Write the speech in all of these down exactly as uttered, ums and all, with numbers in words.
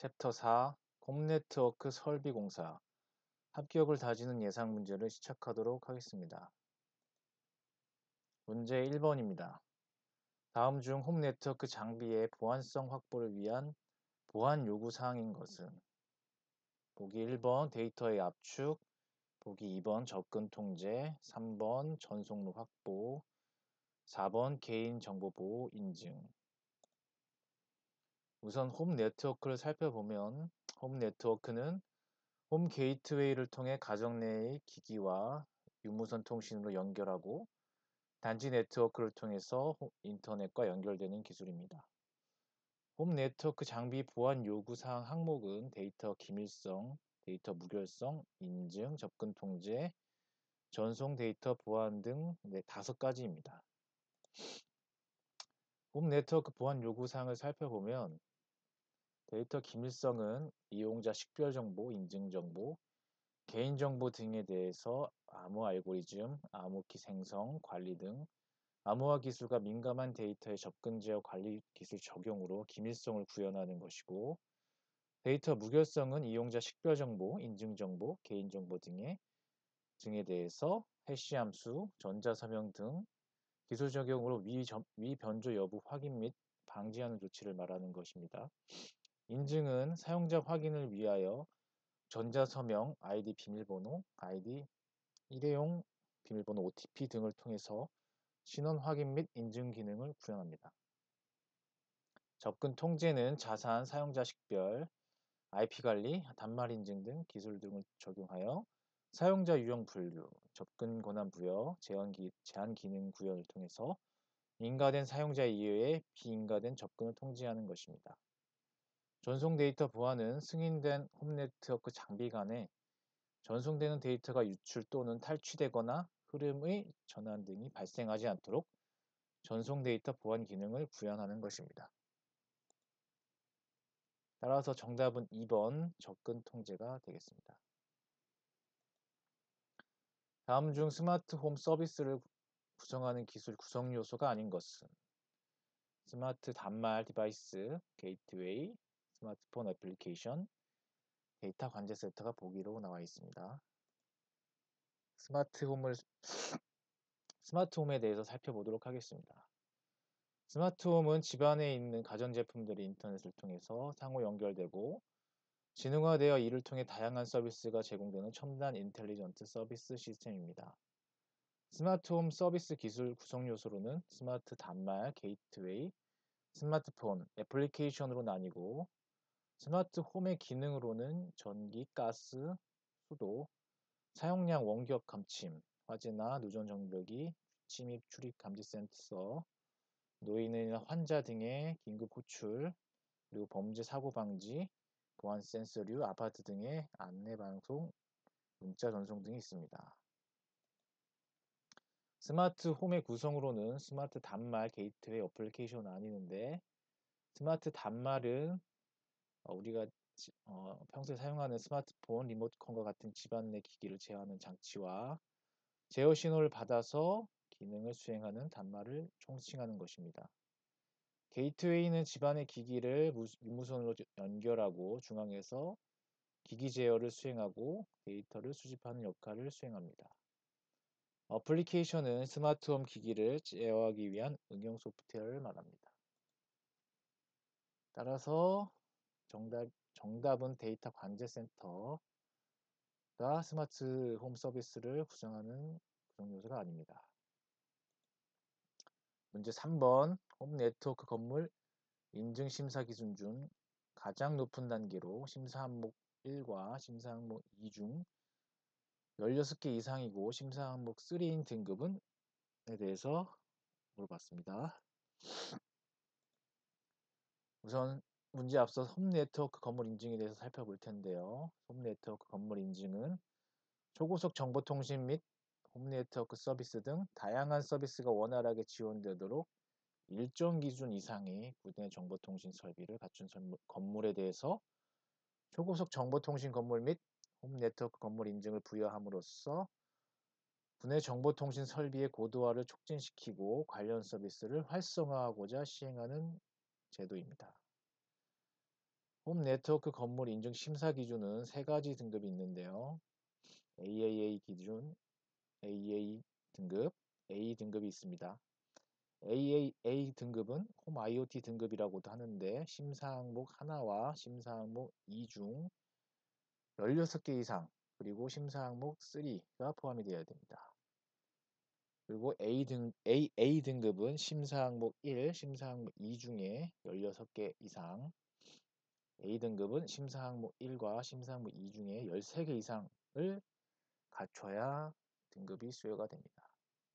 챕터 사 홈네트워크 설비 공사 합격을 다지는 예상 문제를 시작하도록 하겠습니다. 문제 일 번입니다. 다음 중 홈네트워크 장비의 보안성 확보를 위한 보안 요구 사항인 것은? 보기 일 번 데이터의 압축, 보기 이 번 접근 통제, 삼 번 전송로 확보, 사 번 개인정보보호 인증. 우선 홈 네트워크를 살펴보면 홈 네트워크는 홈 게이트웨이를 통해 가정 내의 기기와 유무선 통신으로 연결하고 단지 네트워크를 통해서 인터넷과 연결되는 기술입니다. 홈 네트워크 장비 보안 요구사항 항목은 데이터 기밀성, 데이터 무결성, 인증, 접근 통제, 전송 데이터 보안 등 네, 다섯 가지입니다. 홈 네트워크 보안 요구사항을 살펴보면 데이터 기밀성은 이용자 식별정보, 인증정보, 개인정보 등에 대해서 암호 알고리즘, 암호키 생성, 관리 등 암호화 기술과 민감한 데이터의 접근 제어 관리 기술 적용으로 기밀성을 구현하는 것이고, 데이터 무결성은 이용자 식별정보, 인증정보, 개인정보 등의, 등에 대해서 해시 함수, 전자서명 등 기술 적용으로 위, 위 변조 여부 확인 및 방지하는 조치를 말하는 것입니다. 인증은 사용자 확인을 위하여 전자서명, 아이디 비밀번호, 아이디 일회용 비밀번호 오티피 등을 통해서 신원 확인 및 인증 기능을 구현합니다. 접근 통제는 자산, 사용자 식별, 아이피 관리, 단말 인증 등 기술 등을 적용하여 사용자 유형 분류, 접근 권한 부여, 제한, 기, 제한 기능 구현을 통해서 인가된 사용자 이외에 비인가된 접근을 통제하는 것입니다. 전송 데이터 보안은 승인된 홈 네트워크 장비 간에 전송되는 데이터가 유출 또는 탈취되거나 흐름의 전환 등이 발생하지 않도록 전송 데이터 보안 기능을 구현하는 것입니다. 따라서 정답은 이 번 접근 통제가 되겠습니다. 다음 중 스마트 홈 서비스를 구성하는 기술 구성 요소가 아닌 것은? 스마트 단말 디바이스, 게이트웨이, 스마트폰 애플리케이션, 데이터 관제 센터가 보기로 나와 있습니다. 스마트 홈을 스마트 홈에 대해서 살펴보도록 하겠습니다. 스마트 홈은 집안에 있는 가전제품들이 인터넷을 통해서 상호 연결되고 지능화되어 이를 통해 다양한 서비스가 제공되는 첨단 인텔리전트 서비스 시스템입니다. 스마트 홈 서비스 기술 구성 요소로는 스마트 단말, 게이트웨이, 스마트폰, 애플리케이션으로 나뉘고 스마트 홈의 기능으로는 전기, 가스, 수도, 사용량 원격 감침, 화재나 누전 정벽이, 침입 출입 감지 센서, 노인이나 환자 등의 긴급 호출, 그리고 범죄 사고 방지, 보안 센서류, 아파트 등의 안내 방송, 문자 전송 등이 있습니다. 스마트 홈의 구성으로는 스마트 단말, 게이트웨이, 어플리케이션 나뉘는데 스마트 단말은 우리가 어, 평소에 사용하는 스마트폰, 리모컨과 같은 집안 내 기기를 제어하는 장치와 제어 신호를 받아서 기능을 수행하는 단말을 총칭하는 것입니다. 게이트웨이는 집안의 기기를 유무선으로 연결하고 중앙에서 기기 제어를 수행하고 데이터를 수집하는 역할을 수행합니다. 어플리케이션은 스마트홈 기기를 제어하기 위한 응용 소프트웨어를 말합니다. 따라서 정답, 정답은 데이터 관제 센터가 스마트 홈 서비스를 구성하는 구성 요소가 아닙니다. 문제 삼 번 홈 네트워크 건물 인증 심사 기준 중 가장 높은 단계로 심사 항목 일과 심사 항목 이 중 열여섯 개 이상이고 심사 항목 삼인 등급은에 대해서 물어봤습니다. 우선 문제 앞서 홈 네트워크 건물 인증에 대해서 살펴볼 텐데요. 홈 네트워크 건물 인증은 초고속 정보통신 및 홈 네트워크 서비스 등 다양한 서비스가 원활하게 지원되도록 일정 기준 이상의 국내 정보통신 설비를 갖춘 건물에 대해서 초고속 정보통신 건물 및 홈 네트워크 건물 인증을 부여함으로써 국내 정보통신 설비의 고도화를 촉진시키고 관련 서비스를 활성화하고자 시행하는 제도입니다. 홈 네트워크 건물 인증 심사 기준은 세 가지 등급이 있는데요. 에이에이에이 기준, 에이에이 등급, A 등급이 있습니다. 에이에이에이 등급은 홈 아이오티 등급이라고도 하는데 심사 항목 하나와 심사 항목 이 중 열여섯 개 이상, 그리고 심사 항목 삼가 포함이 되어야 됩니다. 그리고 A 등, A, A 등급은 심사 항목 일, 심사 항목 이 중에 열여섯 개 이상, A 등급은 심사 항목 일과 심사 항목 이 중에 열세 개 이상을 갖춰야 등급이 수여가 됩니다.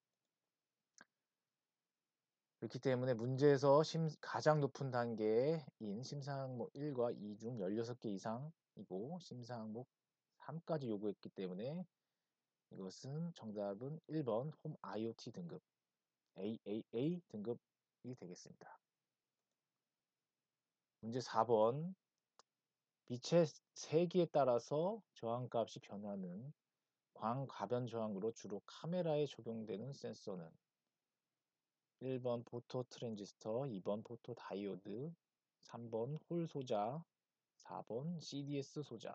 그렇기 때문에 문제에서 심, 가장 높은 단계인 심사 항목 일과 이 중 열여섯 개 이상이고 심사 항목 삼까지 요구했기 때문에 이것은 정답은 일 번 홈 아이오티 등급 에이에이에이 등급이 되겠습니다. 문제 사 번 빛의 세기에 따라서 저항값이 변하는 광가변 저항으로 주로 카메라에 적용되는 센서는 일 번 포토 트랜지스터, 이 번 포토 다이오드, 삼 번 홀 소자, 사 번 씨디에스 소자.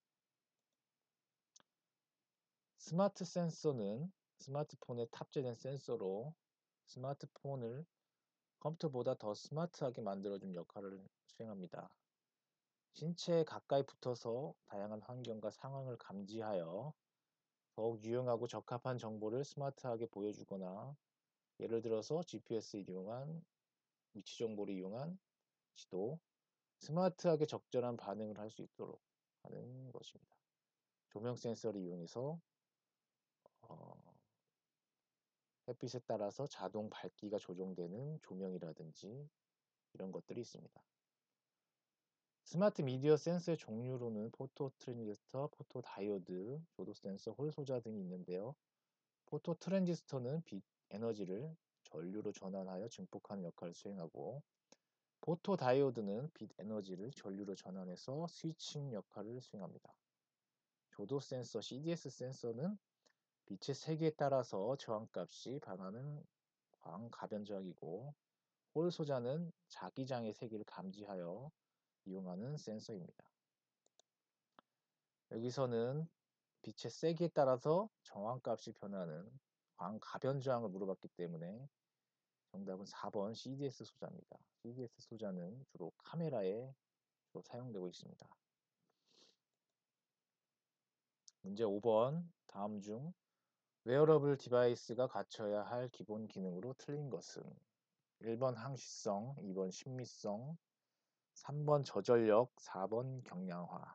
스마트 센서는 스마트폰에 탑재된 센서로 스마트폰을 컴퓨터보다 더 스마트하게 만들어준 역할을 수행합니다. 신체에 가까이 붙어서 다양한 환경과 상황을 감지하여 더욱 유용하고 적합한 정보를 스마트하게 보여주거나 예를 들어서 지피에스를 이용한 위치 정보를 이용한 지도, 스마트하게 적절한 반응을 할 수 있도록 하는 것입니다. 조명 센서를 이용해서 어, 햇빛에 따라서 자동 밝기가 조정되는 조명이라든지 이런 것들이 있습니다. 스마트 미디어 센서의 종류로는 포토 트랜지스터, 포토 다이오드, 조도 센서, 홀 소자 등이 있는데요. 포토 트랜지스터는 빛 에너지를 전류로 전환하여 증폭하는 역할을 수행하고, 포토 다이오드는 빛 에너지를 전류로 전환해서 스위칭 역할을 수행합니다. 조도 센서, 씨디에스 센서는 빛의 세기에 따라서 저항값이 변하는 광가변 저항이고, 홀 소자는 자기장의 세기를 감지하여 이용하는 센서입니다. 여기서는 빛의 세기에 따라서 저항값이 변하는 광가변 저항을 물어봤기 때문에 정답은 사 번 씨디에스 소자입니다. 씨디에스 소자는 주로 카메라에 주로 사용되고 있습니다. 문제 오 번 다음 중 웨어러블 디바이스가 갖춰야 할 기본 기능으로 틀린 것은 일 번 항시성, 이 번 신미성, 삼 번 저전력, 사 번 경량화.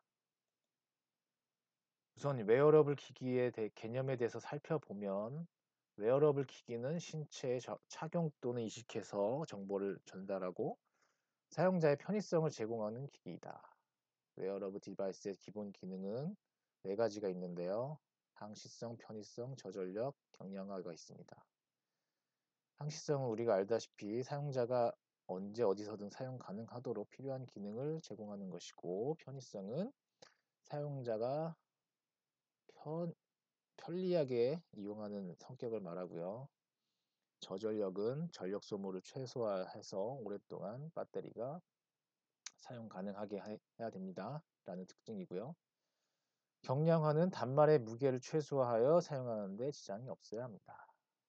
우선 웨어러블 기기의 대, 개념에 대해서 살펴보면 웨어러블 기기는 신체에 저, 착용 또는 이식해서 정보를 전달하고 사용자의 편의성을 제공하는 기기이다. 웨어러블 디바이스의 기본 기능은 네 가지가 있는데요. 항시성, 편의성, 저전력, 경량화가 있습니다. 항시성은 우리가 알다시피 사용자가 언제 어디서든 사용 가능하도록 필요한 기능을 제공하는 것이고, 편의성은 사용자가 편, 편리하게 이용하는 성격을 말하고요. 저전력은 전력 소모를 최소화해서 오랫동안 배터리가 사용 가능하게 해야 됩니다. 라는 특징이고요. 경량화는 단말의 무게를 최소화하여 사용하는 데 지장이 없어야 합니다.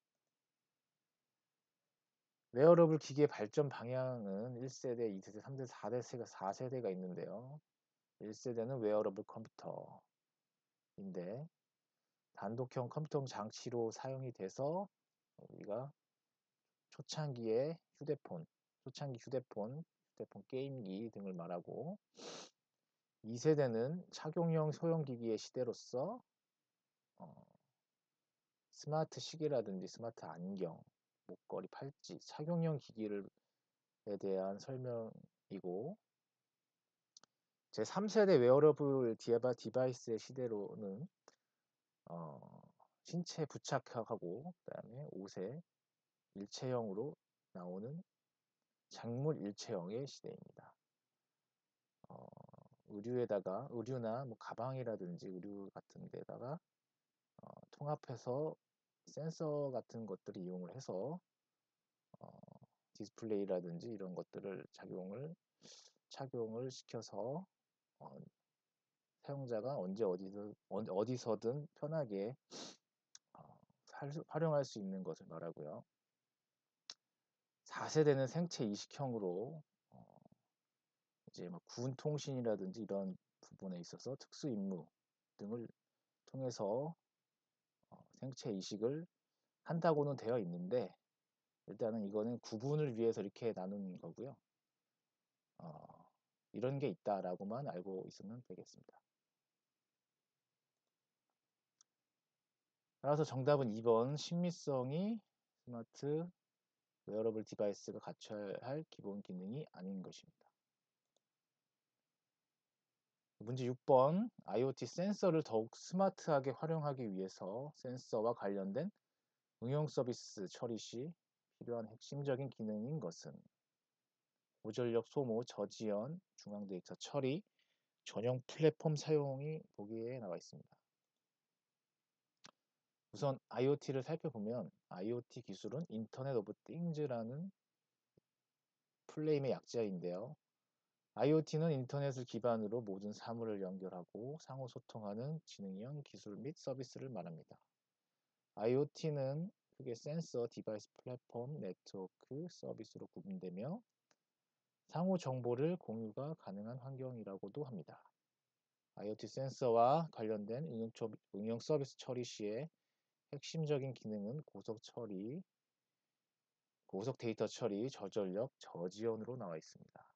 웨어러블 기기의 발전 방향은 일 세대, 이 세대, 삼 세대, 사 세대, 사 세대가 있는데요. 일 세대는 웨어러블 컴퓨터인데 단독형 컴퓨터 장치로 사용이 돼서 우리가 초창기에 휴대폰, 초창기 휴대폰, 휴대폰 게임기 등을 말하고, 이 세대는 착용형 소형기기의 시대로서 어, 스마트 시계라든지 스마트 안경, 목걸이, 팔찌, 착용형 기기를 에 대한 설명이고, 제삼 세대 웨어러블 디바, 디바이스의 시대로는 어, 신체에 부착하고 그다음에 옷에 일체형으로 나오는 작물 일체형의 시대입니다. 어, 의류에다가 의류나 뭐 가방이라든지 의류 같은 데다가 어, 통합해서 센서 같은 것들을 이용을 해서 어, 디스플레이라든지 이런 것들을 작용을 착용을 시켜서 어, 사용자가 언제 어디서, 어디서든 편하게 어, 활용할 수 있는 것을 말하고요. 사 세대는 생체 이식형으로 어, 이제 뭐 군 통신이라든지 이런 부분에 있어서 특수 임무 등을 통해서 어, 생체 이식을 한다고는 되어 있는데, 일단은 이거는 구분을 위해서 이렇게 나눈 거고요. 어, 이런 게 있다라고만 알고 있으면 되겠습니다. 따라서 정답은 이 번, 신미성이 스마트 웨어러블 디바이스가 갖춰야 할 기본 기능이 아닌 것입니다. 문제 육 번, 아이오티 센서를 더욱 스마트하게 활용하기 위해서 센서와 관련된 응용 서비스 처리 시 필요한 핵심적인 기능인 것은 고전력 소모, 저지연, 중앙 데이터 처리, 전용 플랫폼 사용이 보기에 나와 있습니다. 우선 아이오티를 살펴보면 아이오티 기술은 인터넷 오브 띵즈라는 플레임의 약자인데요. 아이오티는 인터넷을 기반으로 모든 사물을 연결하고 상호 소통하는 지능형 기술 및 서비스를 말합니다. 아이오티는 크게 센서, 디바이스, 플랫폼, 네트워크, 서비스로 구분되며 상호 정보를 공유가 가능한 환경이라고도 합니다. 아이오티 센서와 관련된 응용, 응용 서비스 처리 시에 핵심적인 기능은 고속 처리, 고속 데이터 처리, 저전력, 저지연으로 나와 있습니다.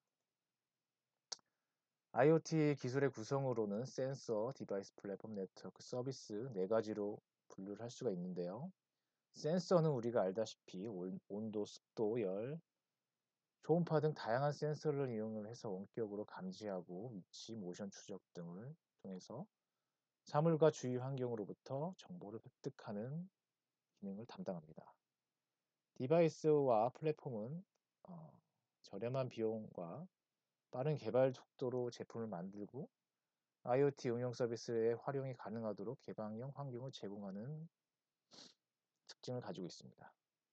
아이오티 기술의 구성으로는 센서, 디바이스, 플랫폼, 네트워크, 서비스 네 가지로 분류를 할 수가 있는데요. 센서는 우리가 알다시피 온도, 습도, 열, 초음파 등 다양한 센서를 이용을 해서 원격으로 감지하고 위치, 모션 추적 등을 통해서 사물과 주위 환경으로부터 정보를 획득하는 기능을 담당합니다. 디바이스와 플랫폼은 어, 저렴한 비용과 빠른 개발 속도로 제품을 만들고 아이오티 응용 서비스의 활용이 가능하도록 개방형 환경을 제공하는 특징을 가지고 있습니다.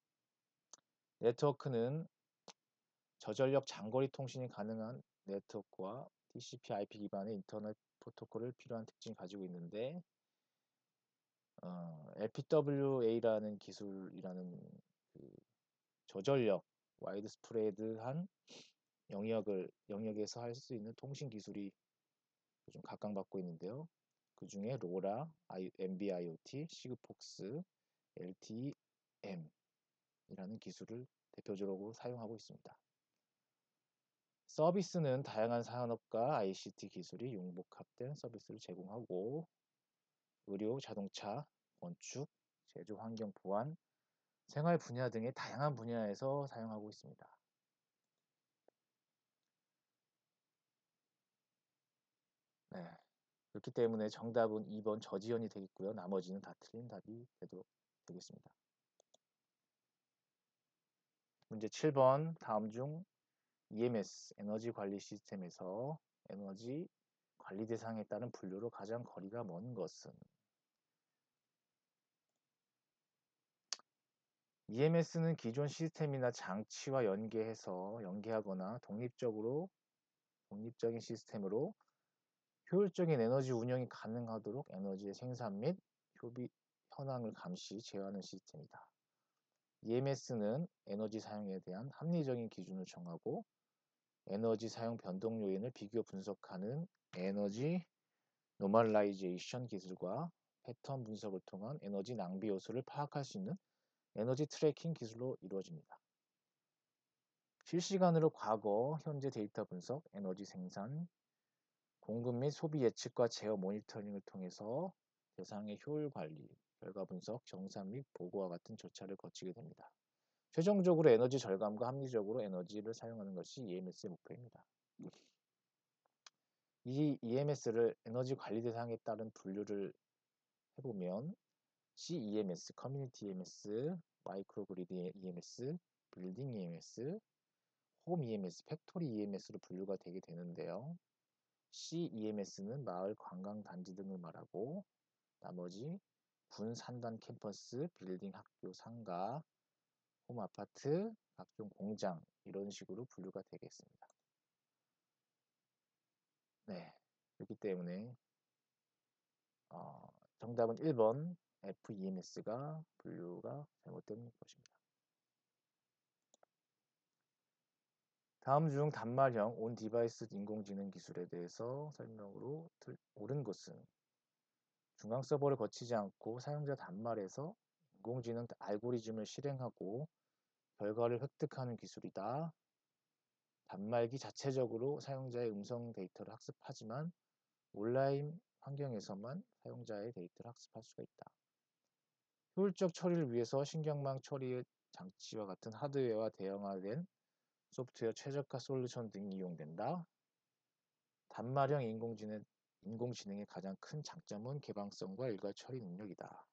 네트워크는 저전력 장거리 통신이 가능한 네트워크와 티씨피 아이피 기반의 인터넷 프로토콜을 필요한 특징을 가지고 있는데 어, 엘피더블유에이라는 기술이라는 그 저전력 와이드 스프레드한 영역을 영역에서 할 수 있는 통신 기술이 좀 각광받고 있는데요. 그 중에 로라, 엠비아이오티, 시그폭스, 엘티이엠이라는 기술을 대표적으로 사용하고 있습니다. 서비스는 다양한 산업과 아이씨티 기술이 융복합된 서비스를 제공하고 의료, 자동차, 건축, 제조 환경 보안, 생활 분야 등의 다양한 분야에서 사용하고 있습니다. 네, 그렇기 때문에 정답은 이 번 저지연이 되겠고요. 나머지는 다 틀린 답이 되도록 되겠습니다. 문제 칠 번, 다음 중 이엠에스, 에너지 관리 시스템에서 에너지 관리 대상에 따른 분류로 가장 거리가 먼 것은 이엠에스는 기존 시스템이나 장치와 연계해서 연계하거나 독립적으로 독립적인 시스템으로 효율적인 에너지 운영이 가능하도록 에너지의 생산 및 효비 현황을 감시, 제어하는 시스템이다. 이엠에스는 에너지 사용에 대한 합리적인 기준을 정하고 에너지 사용 변동 요인을 비교 분석하는 에너지 노멀라이제이션 기술과 패턴 분석을 통한 에너지 낭비 요소를 파악할 수 있는 에너지 트래킹 기술로 이루어집니다. 실시간으로 과거, 현재 데이터 분석, 에너지 생산, 공급 및 소비 예측과 제어 모니터링을 통해서 대상의 효율 관리, 결과 분석, 정산 및 보고와 같은 절차를 거치게 됩니다. 최종적으로 에너지 절감과 합리적으로 에너지를 사용하는 것이 이엠에스의 목표입니다. 이 이엠에스를 에너지 관리 대상에 따른 분류를 해보면 씨이엠에스, 커뮤니티 이엠에스, 마이크로그리드 이엠에스, 빌딩 이엠에스, 홈 이엠에스, 팩토리 이엠에스로 분류가 되게 되는데요. 씨이엠에스는 마을 관광 단지 등을 말하고 나머지 군 산단 캠퍼스, 빌딩 학교 상가, 홈 아파트, 각종 공장 이런 식으로 분류가 되겠습니다. 네. 그렇기 때문에 어, 정답은 일 번 에프이엠에스가 분류가 잘못된 것입니다. 다음 중 단말형 온 디바이스 인공지능 기술에 대해서 설명으로 옳은 것은 중앙 서버를 거치지 않고 사용자 단말에서 인공지능 알고리즘을 실행하고 결과를 획득하는 기술이다. 단말기 자체적으로 사용자의 음성 데이터를 학습하지만 온라인 환경에서만 사용자의 데이터를 학습할 수가 있다. 효율적 처리를 위해서 신경망 처리 장치와 같은 하드웨어와 대형화된 소프트웨어 최적화 솔루션 등이 이용된다. 단말형 인공지능, 인공지능의 가장 큰 장점은 개방성과 일괄 처리 능력이다.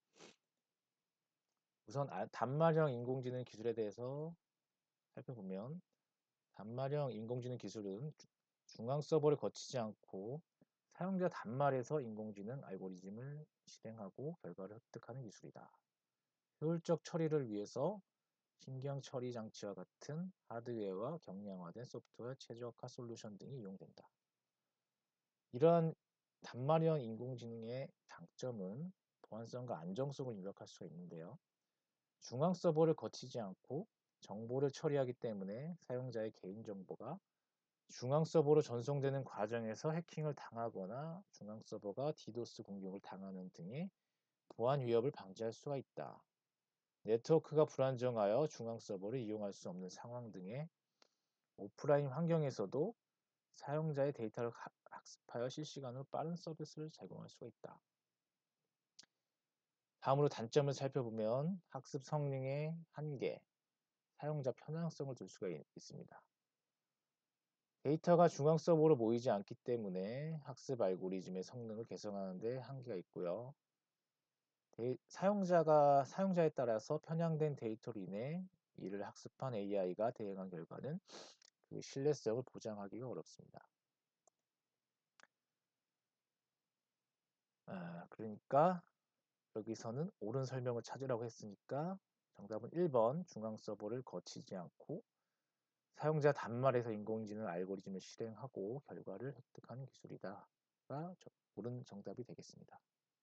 우선 단말형 인공지능 기술에 대해서 살펴보면 단말형 인공지능 기술은 중앙 서버를 거치지 않고 사용자 단말에서 인공지능 알고리즘을 실행하고 결과를 획득하는 기술이다. 효율적 처리를 위해서 신경 처리 장치와 같은 하드웨어와 경량화된 소프트웨어 최적화 솔루션 등이 이용된다. 이러한 단말형 인공지능의 장점은 보안성과 안정성을 입력할 수가 있는데요. 중앙 서버를 거치지 않고 정보를 처리하기 때문에 사용자의 개인정보가 중앙 서버로 전송되는 과정에서 해킹을 당하거나 중앙 서버가 디도스 공격을 당하는 등의 보안 위협을 방지할 수가 있다. 네트워크가 불안정하여 중앙 서버를 이용할 수 없는 상황 등의 오프라인 환경에서도 사용자의 데이터를 학습하여 실시간으로 빠른 서비스를 제공할 수가 있다. 다음으로 단점을 살펴보면 학습 성능의 한계, 사용자 편향성을 둘 수가 있습니다. 데이터가 중앙 서버로 모이지 않기 때문에 학습 알고리즘의 성능을 개선하는 데 한계가 있고요. 데이, 사용자가 사용자에 따라서 편향된 데이터로 인해 이를 학습한 에이아이가 대응한 결과는 그 신뢰성을 보장하기가 어렵습니다. 아, 그러니까 여기서는 옳은 설명을 찾으라고 했으니까 정답은 일 번 중앙 서버를 거치지 않고 사용자 단말에서 인공지능 알고리즘을 실행하고 결과를 획득하는 기술이다가 옳은 정답이 되겠습니다.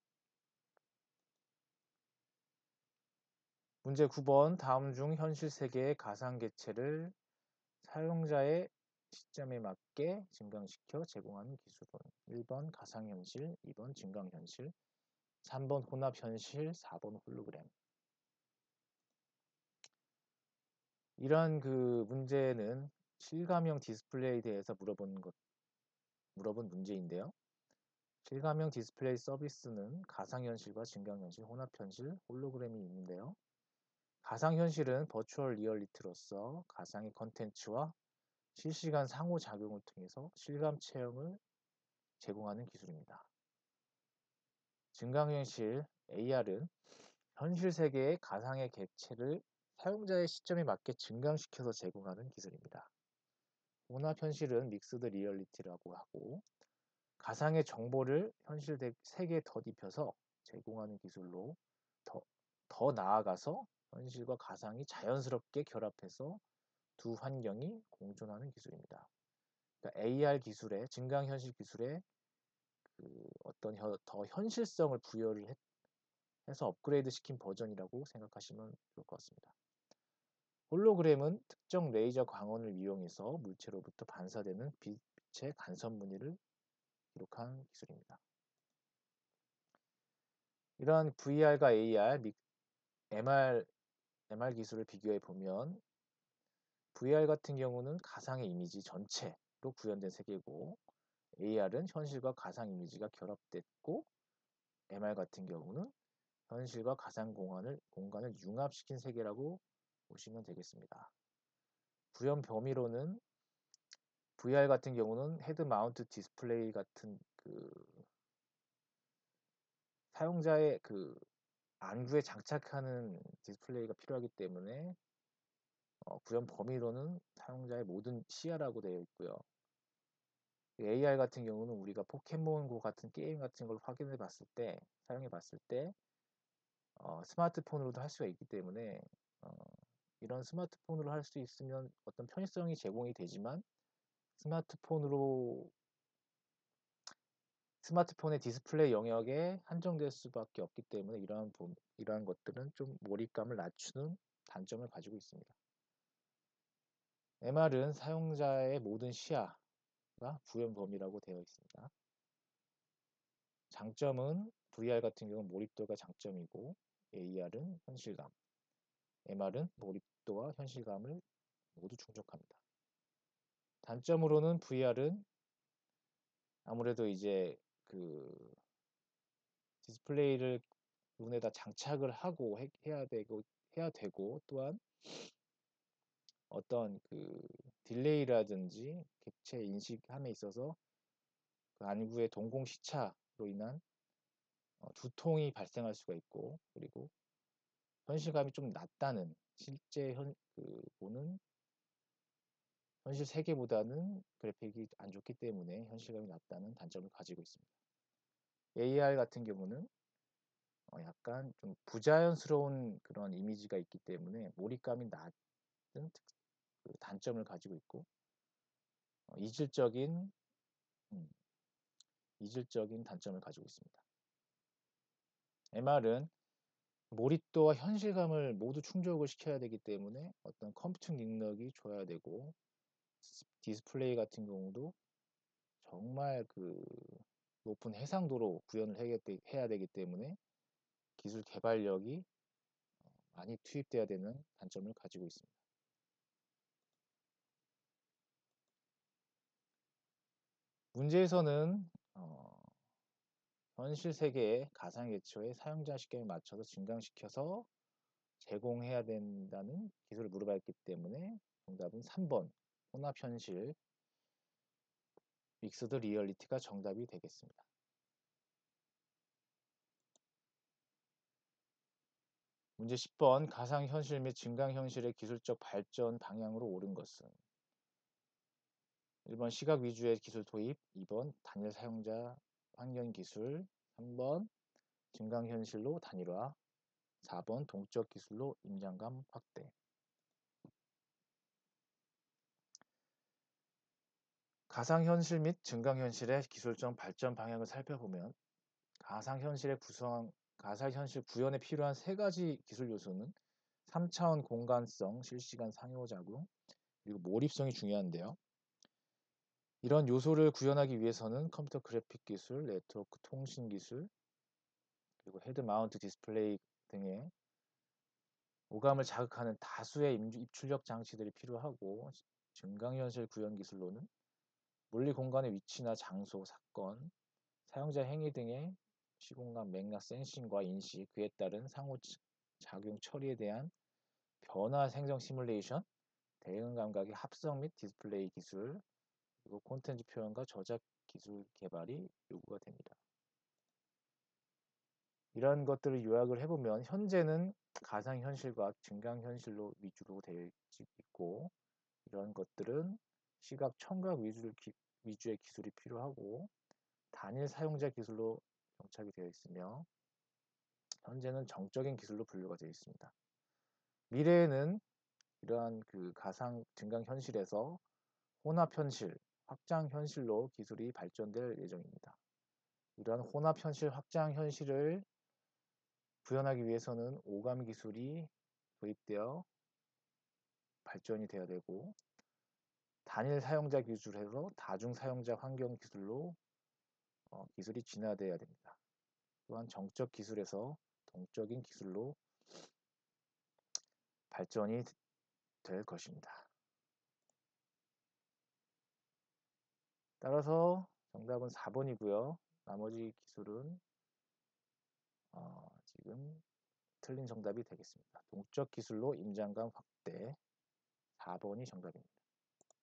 문제 구 번 다음 중 현실 세계의 가상개체를 사용자의 시점에 맞게 증강시켜 제공하는 기술은 일 번 가상현실, 이 번 증강현실, 삼 번 혼합현실, 사 번 홀로그램. 이러한 그 문제는 실감형 디스플레이에 대해서 물어본 것, 물어본 문제인데요. 실감형 디스플레이 서비스는 가상현실과 증강현실, 혼합현실, 홀로그램이 있는데요. 가상현실은 버추얼 리얼리티로서 가상의 컨텐츠와 실시간 상호작용을 통해서 실감 체험을 제공하는 기술입니다. 증강현실 에이알은 현실 세계의 가상의 객체를 사용자의 시점에 맞게 증강시켜서 제공하는 기술입니다. 혼합현실은 믹스드 리얼리티라고 하고 가상의 정보를 현실 세계에 덧입혀서 제공하는 기술로 더, 더 나아가서 현실과 가상이 자연스럽게 결합해서 두 환경이 공존하는 기술입니다. 그러니까 에이알 기술의 증강현실 기술의 그 어떤 더 현실성을 부여를 했, 해서 업그레이드 시킨 버전이라고 생각하시면 좋을 것 같습니다. 홀로그램은 특정 레이저 광원을 이용해서 물체로부터 반사되는 빛의 간섭 무늬를 기록한 기술입니다. 이러한 브이알과 에이알, 엠알, 엠알 기술을 비교해 보면 브이알 같은 경우는 가상의 이미지 전체로 구현된 세계고 에이알은 현실과 가상 이미지가 결합됐고 엠알 같은 경우는 현실과 가상 공간을, 공간을 융합시킨 세계라고 보시면 되겠습니다. 구현 범위로는 브이알 같은 경우는 헤드 마운트 디스플레이 같은 그 사용자의 그 안구에 장착하는 디스플레이가 필요하기 때문에 어, 구현 범위로는 사용자의 모든 시야라고 되어 있고요. 에이알 같은 경우는 우리가 포켓몬고 같은 게임 같은 걸 확인해 봤을 때, 사용해 봤을 때 어, 스마트폰으로도 할 수가 있기 때문에 어, 이런 스마트폰으로 할 수 있으면 어떤 편의성이 제공이 되지만 스마트폰으로 스마트폰의 디스플레이 영역에 한정될 수밖에 없기 때문에 이러한 부 이러한 것들은 좀 몰입감을 낮추는 단점을 가지고 있습니다. 엠알은 사용자의 모든 시야가 구현 범위라고 되어 있습니다. 장점은 브이알 같은 경우는 몰입도가 장점이고 에이알은 현실감, 엠알은 몰입도와 현실감을 모두 충족합니다. 단점으로는 브이알은 아무래도 이제 그 디스플레이를 눈에다 장착을 하고 해, 해야 되고 해야 되고 또한 어떤 그 딜레이라든지 객체 인식함에 있어서 그 안구의 동공 시차로 인한 어, 두통이 발생할 수가 있고 그리고 현실감이 좀 낮다는 실제 현, 그 보는 현실 세계보다는 그래픽이 안 좋기 때문에 현실감이 낮다는 단점을 가지고 있습니다. 에이알 같은 경우는 어, 약간 좀 부자연스러운 그런 이미지가 있기 때문에 몰입감이 낮은 특, 그 단점을 가지고 있고 어, 이질적인 음, 이질적인 단점을 가지고 있습니다. 엠알은 몰입도와 현실감을 모두 충족을 시켜야 되기 때문에 어떤 컴퓨팅 능력이 좋아야 되고 디스플레이 같은 경우도 정말 그 높은 해상도로 구현을 해야 되기 때문에 기술 개발력이 많이 투입돼야 되는 단점을 가지고 있습니다. 문제에서는 어, 현실 세계의 가상객체의 사용자 시경에 맞춰서 증강시켜서 제공해야 된다는 기술을 물어봤기 때문에 정답은 삼 번 혼합현실 믹스드 리얼리티가 정답이 되겠습니다. 문제 십 번 가상현실 및 증강현실의 기술적 발전 방향으로 옳은 것은 일 번 시각 위주의 기술 도입, 이 번 단일 사용자 환경 기술, 삼 번 증강현실로 단일화, 사 번 동적 기술로 임장감 확대. 가상현실 및 증강현실의 기술적 발전 방향을 살펴보면 가상현실의 구성, 가상현실 구현에 필요한 세 가지 기술 요소는 삼 차원 공간성, 실시간 상호작용, 그리고 몰입성이 중요한데요. 이런 요소를 구현하기 위해서는 컴퓨터 그래픽 기술, 네트워크 통신 기술, 그리고 헤드 마운트 디스플레이 등의 오감을 자극하는 다수의 입출력 장치들이 필요하고 증강현실 구현 기술로는 물리 공간의 위치나 장소, 사건, 사용자 행위 등의 시공간 맥락 센싱과 인식, 그에 따른 상호작용 처리에 대한 변화 생성 시뮬레이션, 대응 감각의 합성 및 디스플레이 기술, 그리고 콘텐츠 표현과 저작 기술 개발이 요구가 됩니다. 이런 것들을 요약을 해보면 현재는 가상현실과 증강현실로 위주로 되어 있고 이런 것들은 시각 청각 위주를 기, 위주의 기술이 필요하고 단일 사용자 기술로 정착이 되어 있으며 현재는 정적인 기술로 분류가 되어 있습니다. 미래에는 이러한 그 가상 증강현실에서 혼합현실, 확장현실로 기술이 발전될 예정입니다. 이러한 혼합현실, 확장현실을 구현하기 위해서는 오감 기술이 도입되어 발전이 되어야 되고 단일 사용자 기술에서 다중 사용자 환경 기술로 어, 기술이 진화되어야 됩니다. 또한 정적 기술에서 동적인 기술로 발전이 될 것입니다. 따라서 정답은 사 번이고요. 나머지 기술은 어, 지금 틀린 정답이 되겠습니다. 동적 기술로 임장감 확대 사 번이 정답입니다.